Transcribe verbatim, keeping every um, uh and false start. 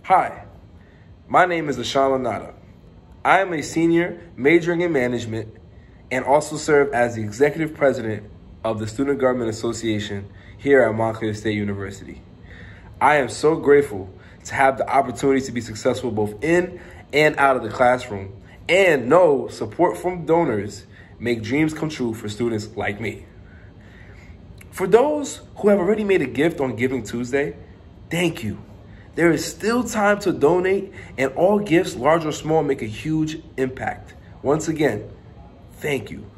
Hi, my name is Ashon Lanada. I am a senior majoring in management and also serve as the executive president of the Student Government Association here at Montclair State University. I am so grateful to have the opportunity to be successful both in and out of the classroom, and know support from donors make dreams come true for students like me. For those who have already made a gift on Giving Tuesday, thank you. There is still time to donate, and all gifts, large or small, make a huge impact. Once again, thank you.